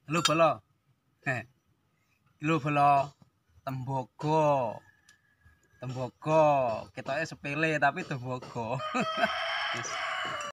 Lu bolo. Heh. Lu bolo tembogo. Tembogo. Ketoknya sepele tapi tembogo. Wis.